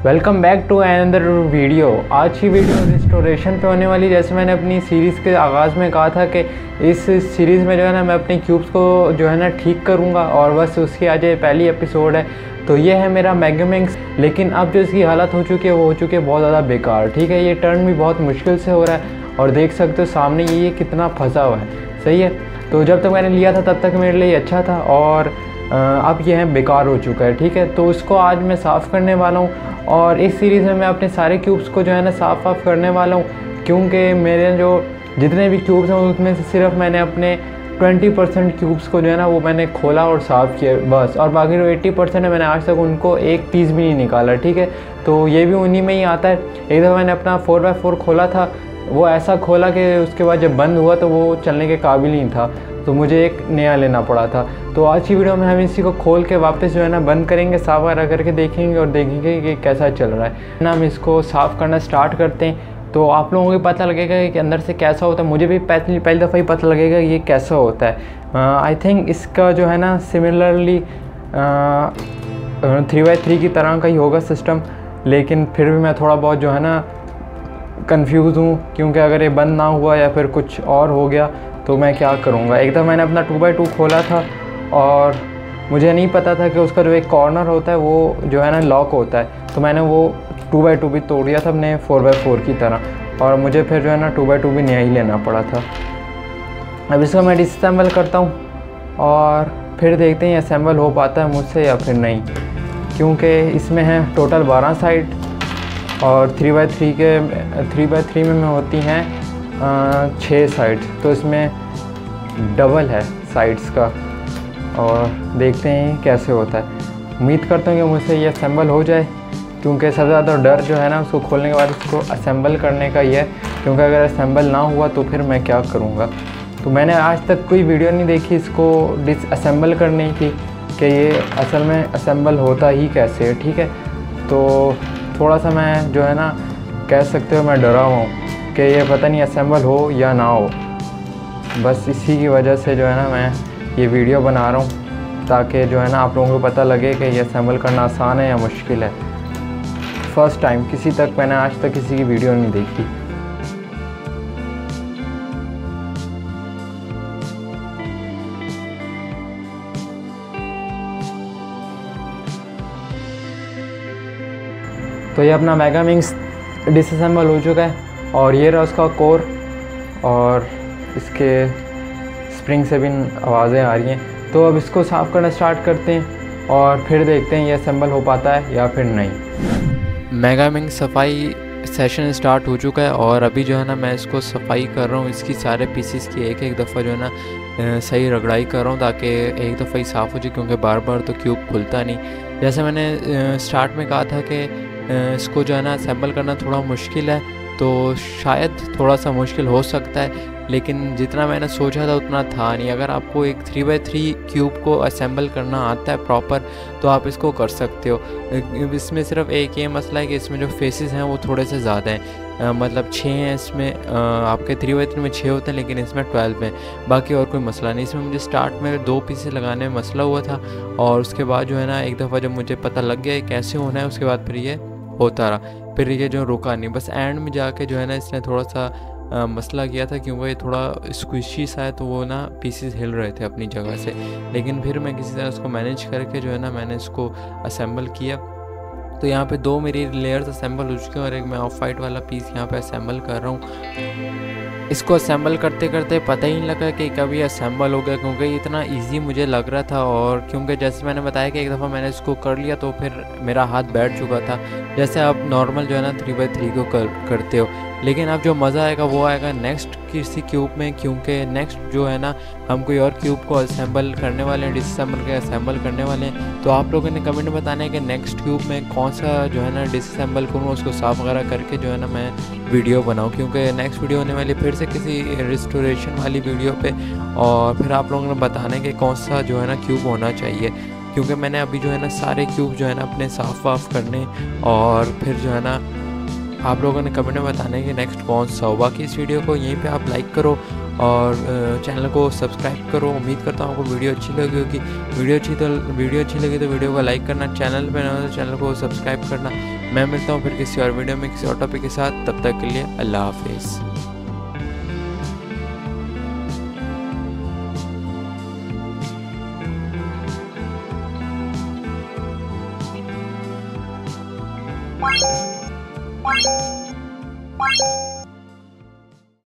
Welcome back to another video. आज की video restoration पे होने वाली। जैसे मैंने अपनी सीरीज़ के आगाज़ में कहा था कि इस सीरीज़ में जो है ना मैं अपने क्यूब्स को जो है ना ठीक करूँगा और बस उसकी आज ये पहली एपिसोड है। तो ये है मेरा मेगामिंक्स, लेकिन अब जो इसकी हालत हो चुकी है वो हो चुकी है बहुत ज़्यादा बेकार। ठीक है, ये टर्न भी बहुत मुश्किल से हो रहा है और देख सकते हो सामने ये कितना फंसा हुआ है। सही है, तो जब तक मैंने लिया था तब तक मेरे लिए अच्छा था और अब यह है बेकार हो चुका है। ठीक है, तो इसको आज मैं साफ़ करने वाला हूँ और इस सीरीज़ में मैं अपने सारे क्यूब्स को जो है ना साफ़ करने वाला हूँ, क्योंकि मेरे जो जितने भी क्यूब्स हैं उसमें से सिर्फ मैंने अपने 20% क्यूब्स को जो है ना वो मैंने खोला और साफ़ किया बस, और बाकी जो 80% है मैंने आज तक उनको एक पीस भी नहीं निकाला। ठीक है, तो ये भी उन्हीं में ही आता है। एक दफ़ा मैंने अपना 4x4 खोला था, वो ऐसा खोला कि उसके बाद जब बंद हुआ तो वो चलने के काबिल नहीं था, तो मुझे एक नया लेना पड़ा था। तो आज की वीडियो में हम इसी को खोल के वापस जो है ना बंद करेंगे, साफ़ वगैरह करके देखेंगे और देखेंगे कि कैसा चल रहा है ना। हम इसको साफ़ करना स्टार्ट करते हैं तो आप लोगों को पता लगेगा कि अंदर से कैसा होता है। मुझे भी पहली दफ़ा ही पता लगेगा ये कैसा होता है। आई थिंक इसका जो है ना सिमिलरली 3x3 की तरह का ही होगा सिस्टम, लेकिन फिर भी मैं थोड़ा बहुत जो है ना कंफ्यूज हूँ, क्योंकि अगर ये बंद ना हुआ या फिर कुछ और हो गया तो मैं क्या करूँगा। एक दफ़ा मैंने अपना 2x2 खोला था और मुझे नहीं पता था कि उसका जो एक कॉर्नर होता है वो जो है ना लॉक होता है, तो मैंने वो 2x2 भी तोड़ दिया था अपने 4x4 की तरह, और मुझे फिर जो है ना 2x2 भी नया ही लेना पड़ा था। अब इसको मैं डिसअसेंबल करता हूँ और फिर देखते हैं असेंबल हो पाता है मुझसे या फिर नहीं, क्योंकि इसमें है टोटल 12 साइड और 3x3 में होती हैं 6 साइड, तो इसमें डबल है साइड्स का, और देखते हैं कैसे होता है। उम्मीद करता हूँ कि मुझसे ये असेंबल हो जाए, क्योंकि सबसे ज़्यादा डर जो है ना उसको खोलने के बाद इसको असेंबल करने का ही है, क्योंकि अगर असेंबल ना हुआ तो फिर मैं क्या करूँगा। तो मैंने आज तक कोई वीडियो नहीं देखी इसको डिसअसेंबल करने की कि ये असल में असेंबल होता ही कैसे है। ठीक है, तो थोड़ा सा मैं जो है ना कह सकते हो मैं डरा हुआ हूँ कि ये पता नहीं असेंबल हो या ना हो। बस इसी की वजह से जो है ना मैं ये वीडियो बना रहा हूँ, ताकि जो है ना आप लोगों को पता लगे कि ये असेंबल करना आसान है या मुश्किल है। फ़र्स्ट टाइम मैंने आज तक किसी की वीडियो नहीं देखी। तो ये अपना मेगामिंक्स डिसअसेंबल हो चुका है और ये रहा उसका कोर, और इसके स्प्रिंग से भी आवाज़ें आ रही हैं। तो अब इसको साफ़ करना स्टार्ट करते हैं और फिर देखते हैं ये असेंबल हो पाता है या फिर नहीं। मेगामिंक्स सफाई सेशन स्टार्ट हो चुका है और अभी जो है ना मैं इसको सफाई कर रहा हूँ, इसकी सारे पीसीस की एक दफ़ा जो है ना सही रगड़ाई कर रहा हूँ, ताकि एक दफ़ा ही साफ़ हो जाए, क्योंकि बार बार तो क्यूब खुलता नहीं। जैसे मैंने स्टार्ट में कहा था कि इसको जो है ना असेंबल करना थोड़ा मुश्किल है, तो शायद थोड़ा सा मुश्किल हो सकता है, लेकिन जितना मैंने सोचा था उतना था नहीं। अगर आपको एक 3x3 क्यूब को असेंबल करना आता है प्रॉपर तो आप इसको कर सकते हो। इसमें सिर्फ एक ये मसला है कि इसमें जो फेसेस हैं वो थोड़े से ज़्यादा हैं, मतलब 6 हैं इसमें। आपके 3x3 में 6 होते हैं, लेकिन इसमें 12 हैं। बाकी और कोई मसला नहीं। इसमें मुझे स्टार्ट में 2 पीसेस लगाने में मसला हुआ था, और उसके बाद जो है ना एक दफ़ा जब मुझे पता लग गया कैसे होना है, उसके बाद फिर ये होता रहा, फिर ये जो रुका नहीं। बस एंड में जाके जो है ना इसने थोड़ा सा मसला किया था, क्योंकि ये थोड़ा स्क्विशी सा है, तो वो ना पीसेस हिल रहे थे अपनी जगह से, लेकिन फिर मैं किसी तरह उसको मैनेज करके जो है ना मैंने इसको असेंबल किया। तो यहाँ पे 2 मेरी लेयर्स असेंबल हो चुके हैं और एक मैं ऑफ वाइट वाला पीस यहाँ पे असेंबल कर रहा हूँ। इसको असेंबल करते करते पता ही नहीं लगा कि कभी असेंबल हो गया, क्योंकि इतना इजी मुझे लग रहा था, और क्योंकि जैसे मैंने बताया कि एक दफ़ा मैंने इसको कर लिया तो फिर मेरा हाथ बैठ चुका था, जैसे आप नॉर्मल जो है ना 3x3 को करते हो। लेकिन अब जो मज़ा आएगा वो आएगा नेक्स्ट किसी क्यूब में, क्योंकि नेक्स्ट जो है ना हम कोई और क्यूब को असेंबल करने वाले हैं, डिसअसेंबल के असेंबल करने वाले हैं। तो आप लोगों ने कमेंट में बताना है कि नेक्स्ट क्यूब में कौन सा जो है ना डिसअसेंबल करूँ, उसको साफ़ वगैरह करके जो है ना मैं वीडियो बनाऊँ, क्योंकि नेक्स्ट वीडियो होने वाली फिर से किसी रिस्टोरेशन वाली वीडियो पे, और फिर आप लोगों ने बताना है कि कौन सा जो है ना क्यूब होना चाहिए, क्योंकि मैंने अभी जो है ना सारे क्यूब जो है ना अपने साफ़ वाफ़ करने, और फिर जो है ना आप लोगों ने कमेंट में बताना है कि नेक्स्ट कौन सा हो। बाकी इस वीडियो को यहीं पे आप लाइक करो और चैनल को सब्सक्राइब करो। उम्मीद करता हूँ आपको वीडियो अच्छी लगी होगी। वीडियो अच्छी लगी तो वीडियो को लाइक करना, चैनल पे नए हो तो चैनल को सब्सक्राइब करना। मैं मिलता हूँ फिर किसी और वीडियो में किसी और टॉपिक के साथ। तब तक के लिए अल्लाह हाफिज़। What?